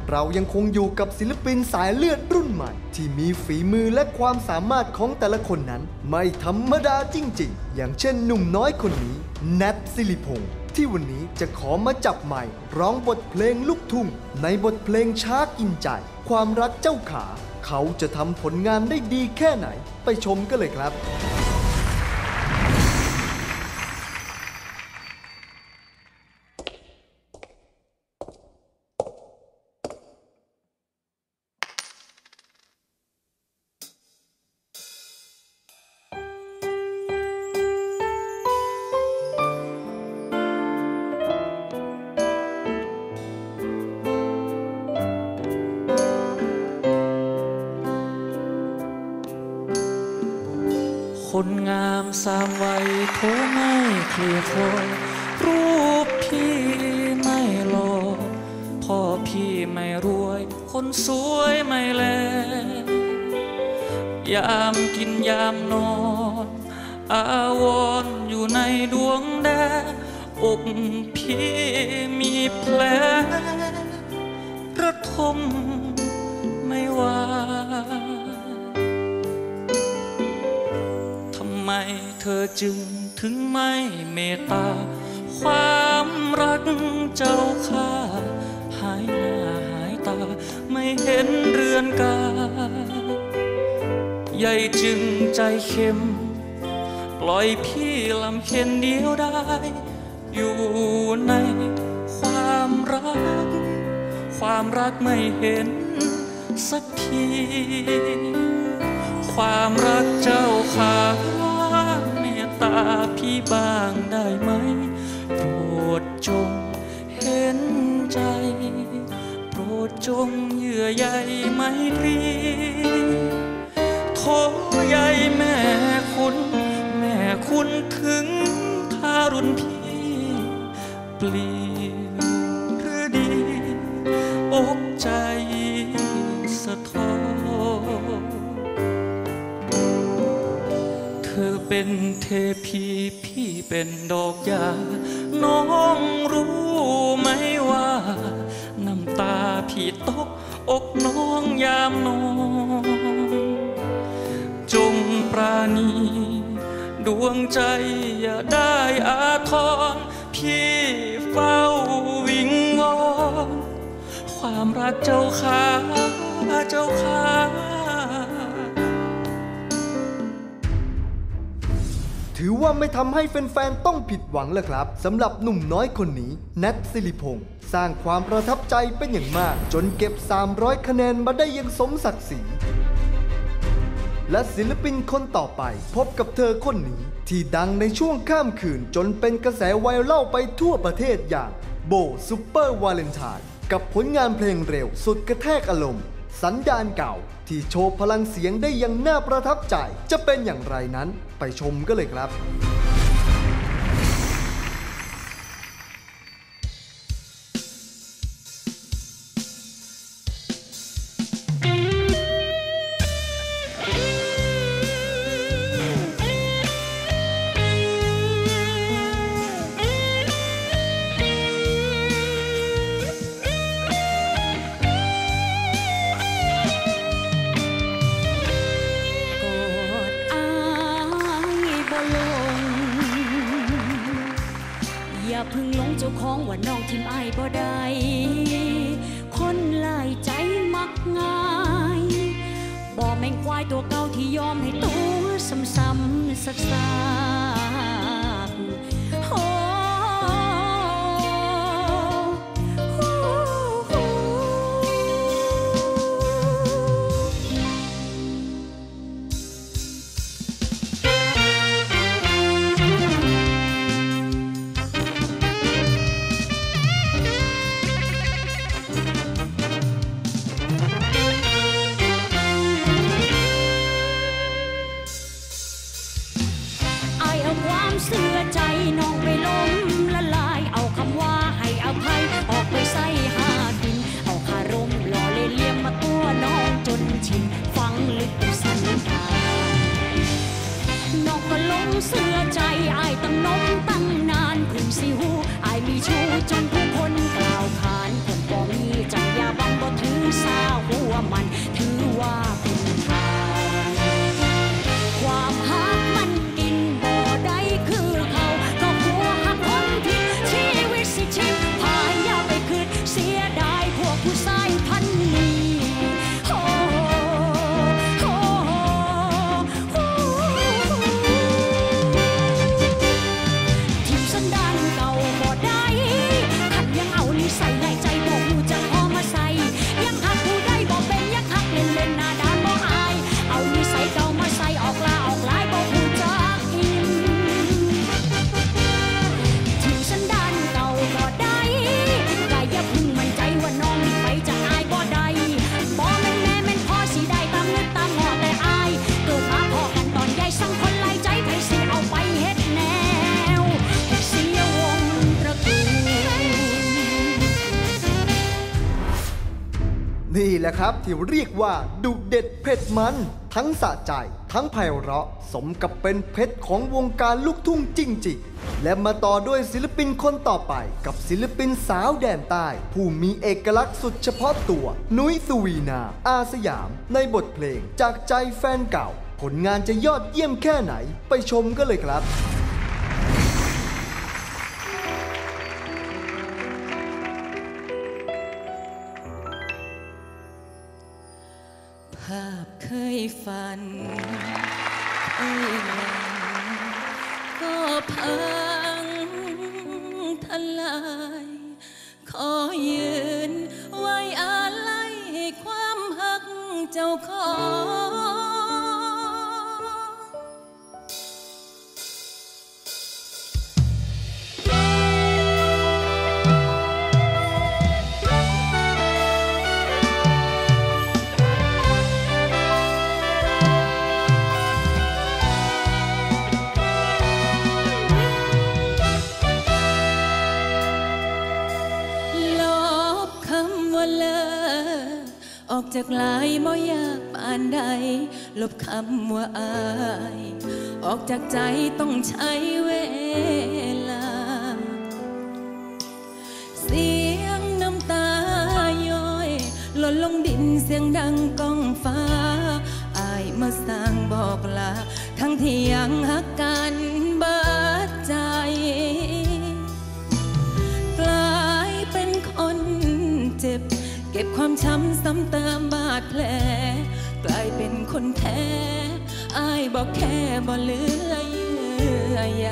เรายังคงอยู่กับศิลปินสายเลือดรุ่นใหม่ที่มีฝีมือและความสามารถของแต่ละคนนั้นไม่ธรรมดาจริงๆอย่างเช่นหนุ่มน้อยคนนี้แนทศิริพงษ์ที่วันนี้จะขอมาจับไมค์ร้องบทเพลงลูกทุ่งในบทเพลงช้ากินใจความรักเจ้าขาเขาจะทำผลงานได้ดีแค่ไหนไปชมกันเลยครับคนงามสามวัยโทไม่เคลียร์คอยรูปพี่ไม่หล่อพ่อพี่ไม่รวยคนสวยไม่แลยามกินยามนอนอาวรณ์อยู่ในดวงแดดอกพี่มีแผลระทมไม่ว่าทำไมเธอจึงถึงไม่เมตตาความรักเจ้าข้าหายหน้าหายตาไม่เห็นเรือนกายใหญ่จึงใจเข้มปล่อยพี่ลำเค็ญเดียวได้อยู่ในความรักไม่เห็นสักทีความรักเจ้าข้าเมตตาพี่บ้างได้ไหมโปรดจงเห็นใจโปรดจงเยื่อใยไมตรีโทใยแม่คุณถึงทารุณพี่เปลี่ยนหรือดีอกใจสะท้อนเธอเป็นเทพีพี่เป็นดอกหญ้าน้องรู้ไหมว่าน้ำตาพี่ตกอกน้องยามนอนจงปราณีดวงใจอย่าได้อาทรพี่เฝ้าวิงวอนความรักเจ้าข้าถือว่าไม่ทำให้แฟนๆต้องผิดหวังเลยครับสำหรับหนุ่มน้อยคนนี้แนทศิริพงษ์สร้างความประทับใจเป็นอย่างมากจนเก็บ300คะแนนมาได้อย่างสมศักดิ์ศรีและศิลปินคนต่อไปพบกับเธอคนนี้ที่ดังในช่วงข้ามคืนจนเป็นกระแสไวรัลไปทั่วประเทศอย่างโบซุปเปอร์วาเลนไทน์กับผลงานเพลงเร็วสุดกระแทกอารมณ์สันดานเก่าที่โชว์พลังเสียงได้อย่างน่าประทับใจจะเป็นอย่างไรนั้นไปชมกันเลยครับอย่าพึ่งหลงเจ้าของว่าน้องทิมอ้ายบ่ได้คนหลายใจมักง่ายบ่แม่งควายตัวเก่าที่ยอมให้ตัวซ้ำๆซักๆโอ้นี่แหละครับที่เรียกว่าดุเด็ดเผ็ดมันทั้งสะใจทั้งไพเราะสมกับเป็นเพชรของวงการลูกทุ่งจริงๆและมาต่อด้วยศิลปินคนต่อไปกับศิลปินสาวแดนใต้ผู้มีเอกลักษณ์สุดเฉพาะตัวนุ้ยสุวีนาอาสยามในบทเพลงจากใจแฟนเก่าผลงานจะยอดเยี่ยมแค่ไหนไปชมกันเลยครับภาพเคยฝันเคยหวังก็พังทลายขอยืนไว้อาลัยให้ความหักเจ้าของออกจากลายบ่ยากปานใดลบคำว่าอายออกจากใจต้องใช้เวลาเสียงน้ำตาย้อยหล่นลงดินเสียงดังก้องฟ้าอายมาสร้างบอกลาทั้งที่ยังหักกันเบิดใจกลายเป็นคนเจ็บเก็บความช้ำซ้ำเติมบาดแผลกลายเป็นคนแท้อายบอกแค่บ่เหลือเยื่อใย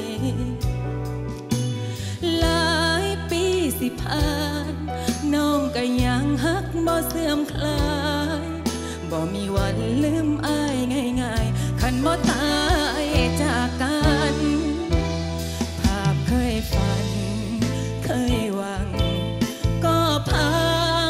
หลายปีสิผ่านน้องก็ยังหักบ่เสื่อมคลายบ่มีวันลืมอายง่ายๆคันบ่ตายจากกันภาพเคยฝันเคยหวังก็พัง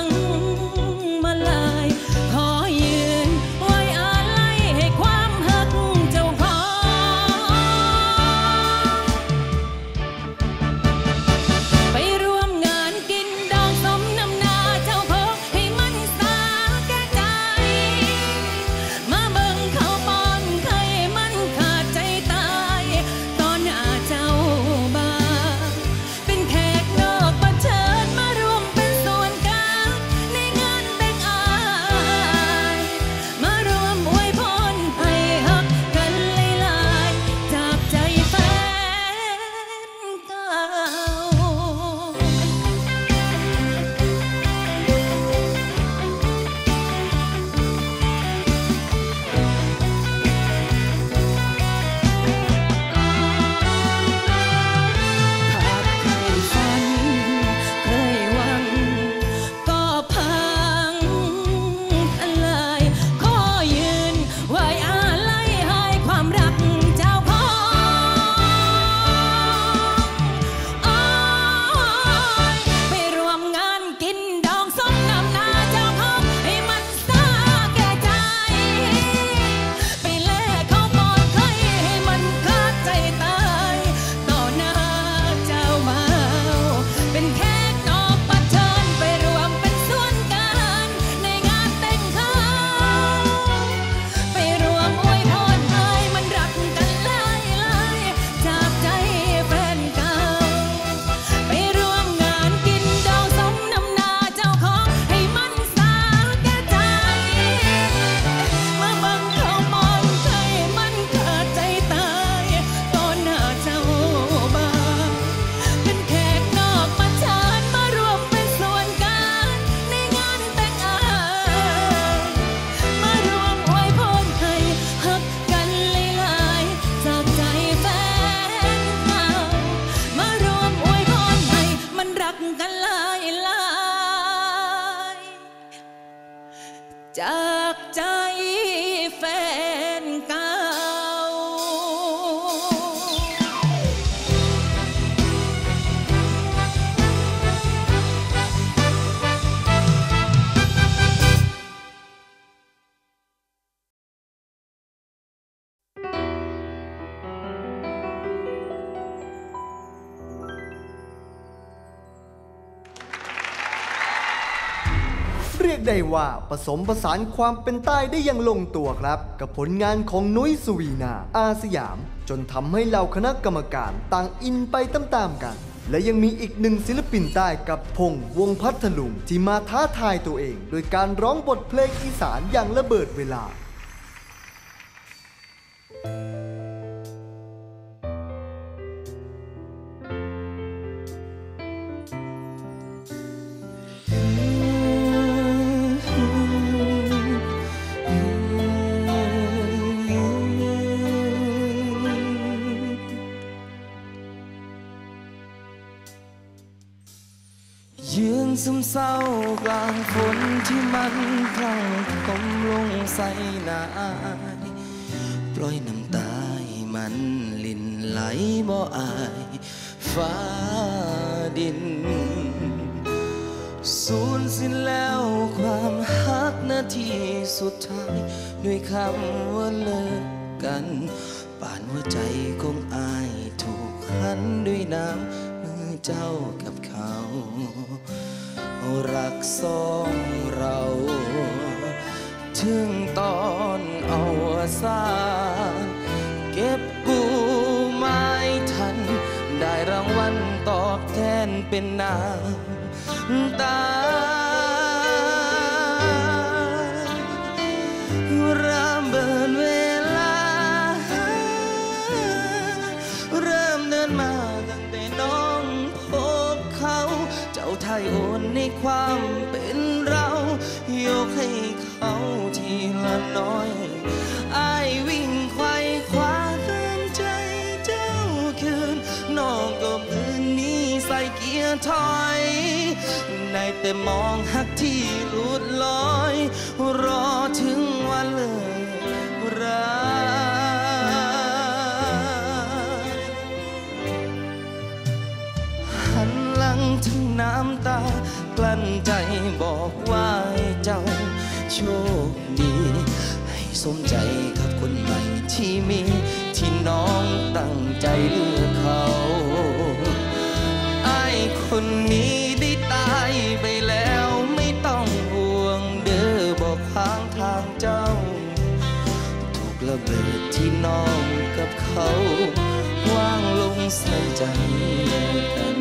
จากใจแฟนเก่าคเรียกได้ว่าผสมผสานความเป็นใต้ได้อย่างลงตัวครับกับผลงานของนุ้ยสุวีนาอาสยามจนทำให้เหล่าคณะกรรมการต่างอินไปตามๆกันและยังมีอีกหนึ่งศิลปินใต้กับพงษ์วงพัทลุงที่มาท้าทายตัวเองโดยการร้องบทเพลงอีสานอย่างระเบิดเวลายืนซึมเศร้ากลางฝนที่มันพรั่งตมลงใส่หน้าปล่อยน้ำตาให้มันลินไหลบ่อายฟ้าดินสูญสิ้นแล้วความฮักนาทีสุดท้ายด้วยคำว่าเลิกกันป่านหัวใจของอายถูกขันด้วยน้ำมือเจ้ากับเขารักสองเราถึงตอนอวสานเก็บกูไม่ทันได้รางวัลตอบแทนเป็นน้ำตาเริ่มเบินเวลาเริ่มเดินมาตั้งแต่น้องพบเขาเจ้าไทยโอนในความเป็นเรายกให้เขาทีละน้อยอ้ายวิ่งไขว่คว้าเติมใจเจ้าคืนน้องก็มือนี้ใส่เกียร์ถอยในแต่มองหักที่หลุดลอยรอถึงวันเลิกราหันหลังทั้งน้ำตากลั้นใจบอกว่าให้เจ้าโชคดีให้สมใจกับคนใหม่ที่มีที่น้องตั้งใจเลือกเขาอ้ายคนนี้ได้ตายไปแล้วไม่ต้องห่วงเด้อบอกข้างทางเจ้าถูกระเบิดที่น้องกับเขาวางลงใส่ใจกัน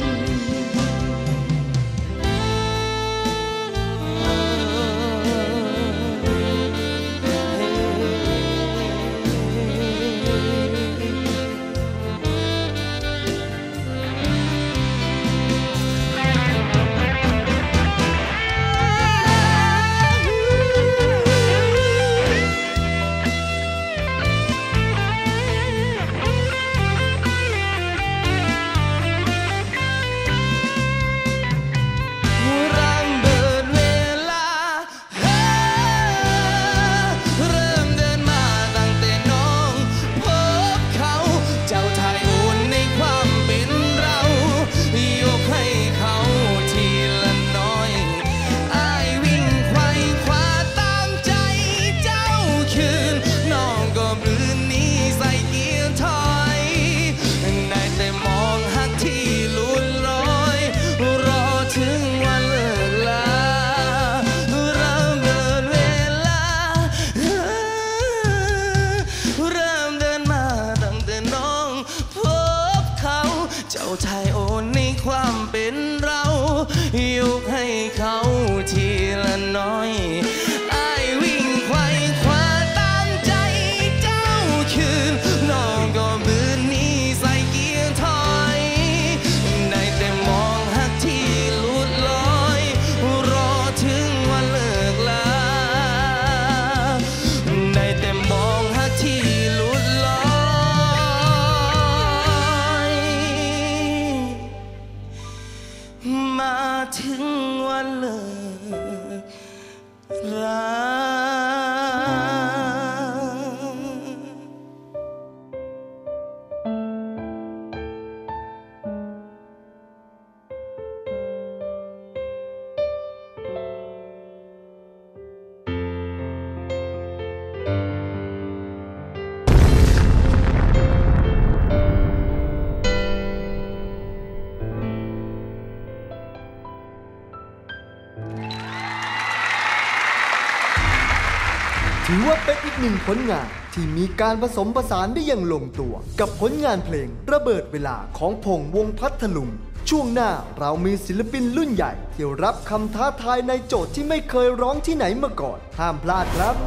ถือว่าเป็นอีกหนึ่งผลงานที่มีการผสมผสานได้อย่างลงตัวกับผลงานเพลงระเบิดเวลาของพงษ์วงศ์พัทลุงช่วงหน้าเรามีศิลปินรุ่นใหญ่ที่รับคำท้าทายในโจทย์ที่ไม่เคยร้องที่ไหนมาก่อนห้ามพลาดครับ